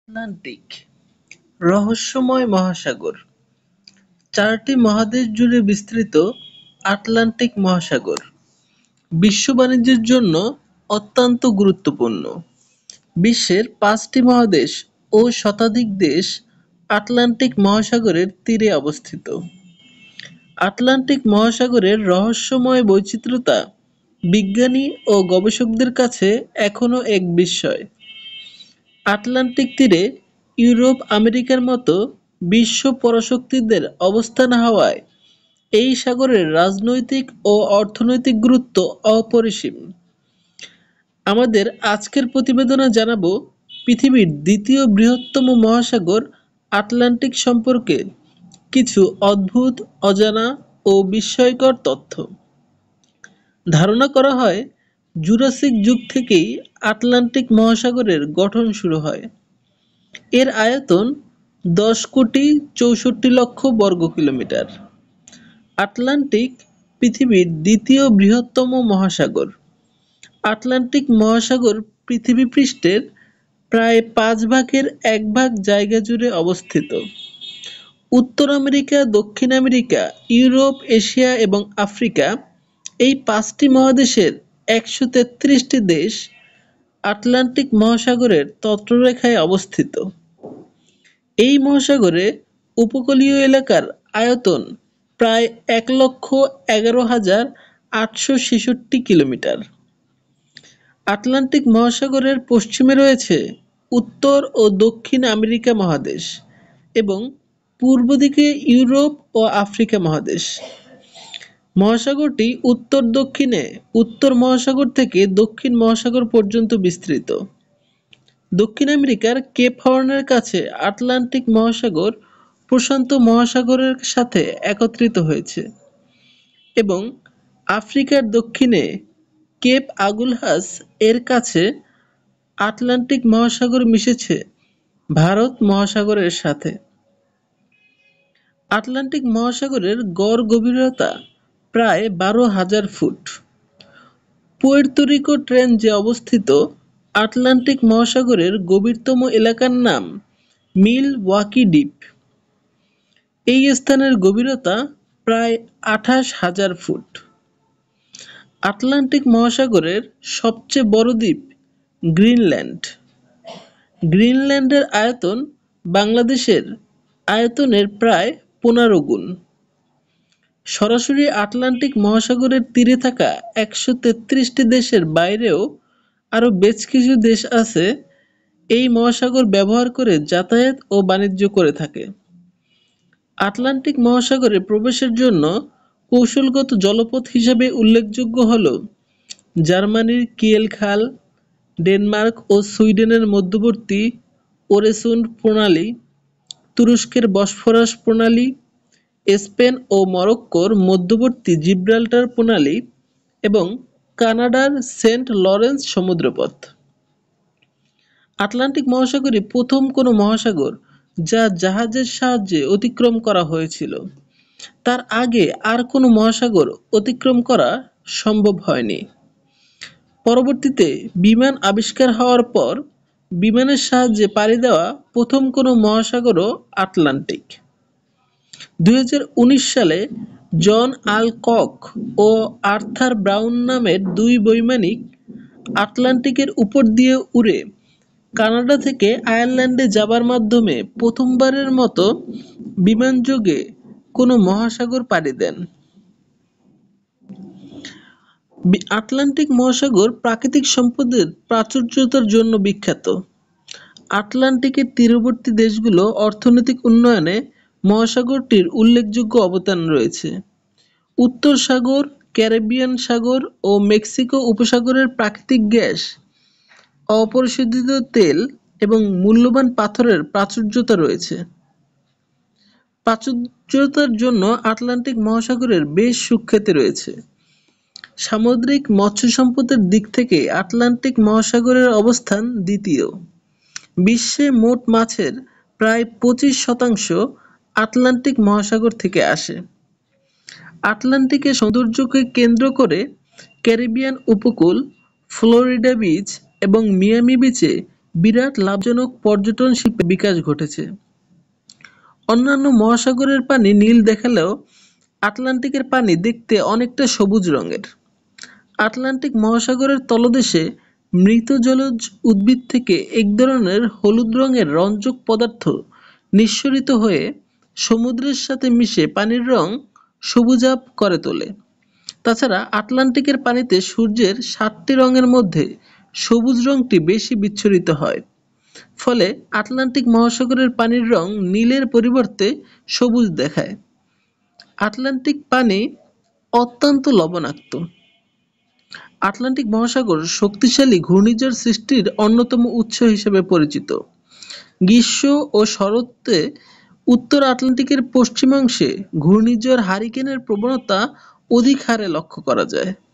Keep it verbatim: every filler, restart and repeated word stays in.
Atlantic রহস্যময় মহাসাগর। চারটি মহাদেশ জুড়ে বিস্তৃত আটলান্টিক মহাসাগর বিশ্ব বাণিজ্যের জন্য অত্যন্ত গুরুত্বপূর্ণ। বিশ্বের পাঁচটি মহাদেশ ও শতাধিক দেশ আটলান্টিক মহাসাগরের তীরে অবস্থিত। আটলান্টিক মহাসাগরের রহস্যময় বৈচিত্র্যতা বিজ্ঞানী ও গবেষকদের কাছে এখনও এক বিস্ময়। আটলান্টিক তীরে ইউরোপ, আমেরিকার মতো বিশ্ব পরাশক্তিদের অবস্থান হওয়ায় এই সাগরের রাজনৈতিক ও অর্থনৈতিক গুরুত্ব অপরিসীম। আমাদের আজকের প্রতিবেদনে জানাবো পৃথিবীর দ্বিতীয় বৃহত্তম মহাসাগর আটলান্টিক সম্পর্কে কিছু অদ্ভুত, অজানা ও বিস্ময়কর তথ্য। ধারণা করা হয় জুরাসিক যুগ থেকেই আটলান্টিক মহাসাগরের গঠন শুরু হয়। এর আয়তন দশ কোটি চৌষট্টি লক্ষ বর্গ কিলোমিটার। আটলান্টিক পৃথিবীর দ্বিতীয় বৃহত্তম মহাসাগর। আটলান্টিক মহাসাগর পৃথিবী পৃষ্ঠের প্রায় পাঁচ ভাগের এক ভাগ জায়গা জুড়ে অবস্থিত। উত্তর আমেরিকা, দক্ষিণ আমেরিকা, ইউরোপ, এশিয়া এবং আফ্রিকা এই পাঁচটি মহাদেশের একশো তেত্রিশটি দেশ আটলান্টিক মহাসাগরের তটরেখায় অবস্থিত। এই মহাসাগরে উপকূলীয় এলাকার আয়তন প্রায় এক লক্ষ এগারো হাজার আটশো ছেষট্টি কিলোমিটার। আটলান্টিক মহাসাগরের পশ্চিমে রয়েছে উত্তর ও দক্ষিণ আমেরিকা মহাদেশ এবং পূর্ব দিকে ইউরোপ ও আফ্রিকা মহাদেশ। মহাসাগরটি উত্তর দক্ষিণে উত্তর মহাসাগর থেকে দক্ষিণ মহাসাগর পর্যন্ত বিস্তৃত। দক্ষিণ আমেরিকার কেপ হর্নের কাছে আটলান্টিক মহাসাগর প্রশান্ত মহাসাগরের সাথে একত্রিত হয়েছে এবং আফ্রিকার দক্ষিণে কেপ আগুলহাস এর কাছে আটলান্টিক মহাসাগর মিশেছে ভারত মহাসাগরের সাথে। আটলান্টিক মহাসাগরের গড় গভীরতা প্রায় বারো হাজার ফুট। পুয়ের্তো রিকো ট্রেঞ্চে অবস্থিত আটলান্টিক মহাসাগরের গভীরতম এলাকার নাম মিলওয়াকি দ্বীপ। এই স্থানের গভীরতা প্রায় আঠাশ হাজার ফুট। আটলান্টিক মহাসাগরের সবচেয়ে বড় দ্বীপ গ্রিনল্যান্ড। গ্রিনল্যান্ডের আয়তন বাংলাদেশের আয়তনের প্রায় পনেরো গুণ। সরাসরি আটলান্টিক মহাসাগরের তীরে থাকা একশো তেত্রিশটি দেশের বাইরেও আরও বেশ কিছু দেশ আছে এই মহাসাগর ব্যবহার করে যাতায়াত ও বাণিজ্য করে থাকে। আটলান্টিক মহাসাগরে প্রবেশের জন্য কৌশলগত জলপথ হিসাবে উল্লেখযোগ্য হল জার্মানির কিয়েল খাল, ডেনমার্ক ও সুইডেনের মধ্যবর্তী ওরেসুন্ড প্রণালী, তুরস্কের বসফরাস প্রণালী, স্পেন ও মরক্কোর মধ্যবর্তী জিব্রাল্টার প্রণালী এবং কানাডার সেন্ট লরেন্স সমুদ্রপথ। আটলান্টিক মহাসাগরই প্রথম কোনো মহাসাগর যা জাহাজের সাহায্যে অতিক্রম করা হয়েছিল। তার আগে আর কোনো মহাসাগর অতিক্রম করা সম্ভব হয়নি। পরবর্তীতে বিমান আবিষ্কার হওয়ার পর বিমানের সাহায্যে পাড়ি দেওয়া প্রথম কোনো মহাসাগরও আটলান্টিক। দুই হাজার উনিশ সালে জন আলকক ও আর্থার ব্রাউন নামের দুই বৈমানিক আটলান্টিকের উপর দিয়ে উড়ে কানাডা থেকে আয়ারল্যান্ডে যাবার মাধ্যমে প্রথমবারের মতো বিমানযোগে কোনো মহাসাগর পাড়ি দেন। আটলান্টিক মহাসাগর প্রাকৃতিক সম্পদের প্রাচুর্যতার জন্য বিখ্যাত। আটলান্টিকের তীরবর্তী দেশগুলো অর্থনৈতিক উন্নয়নে মহাসাগরটির উল্লেখযোগ্য অবদান রয়েছে। উত্তর সাগর, ক্যারিবিয়ান সাগর ও মেক্সিকো উপসাগরের প্রাকৃতিক গ্যাস, অপরিশোধিত তেল এবং মূল্যবান পাথরের প্রাচুর্যতা রয়েছে। প্রাচুর্যতার জন্য আটলান্টিক মহাসাগরের বেশ সুখ্যাতি রয়েছে। সামুদ্রিক মৎস্য সম্পদের দিক থেকে আটলান্টিক মহাসাগরের অবস্থান দ্বিতীয়। বিশ্বে মোট মাছের প্রায় পঁচিশ শতাংশ আটলান্টিক মহাসাগর থেকে আসে। আটলান্টিকের সৌন্দর্যকে কেন্দ্র করে ক্যারিবিয়ান উপকূল, ফ্লোরিডা বিচ এবং মিয়ামি বিচে বিরাট লাভজনক পর্যটন শিল্পের বিকাশ ঘটেছে। অন্যান্য মহাসাগরের পানি নীল দেখালেও আটলান্টিকের পানি দেখতে অনেকটা সবুজ রঙের। আটলান্টিক মহাসাগরের তলদেশে মৃত জলজ উদ্ভিদ থেকে এক ধরনের হলুদ রঙের রঞ্জক পদার্থ নিঃসরিত হয়ে সমুদ্রের সাথে মিশে পানির রং সবুজাভ করে তোলে। তাছাড়া আটলান্টিকের পানিতে সূর্যের সাতটি রঙের মধ্যে সবুজ রংটি বেশি বিচ্ছুরিত হয়। ফলে আটলান্টিক মহাসাগরের পানির রং নীলের পরিবর্তে সবুজ দেখায়। আটলান্টিক পানি অত্যন্ত লবণাক্ত। আটলান্টিক মহাসাগর শক্তিশালী ঘূর্ণিঝড় সৃষ্টির অন্যতম উৎস হিসেবে পরিচিত। গ্রীষ্ম ও শরতে উত্তর আটলান্টিকের পশ্চিমাংশে ঘূর্ণিঝড় হারিকেনের প্রবণতা অধিক হারে লক্ষ্য করা যায়।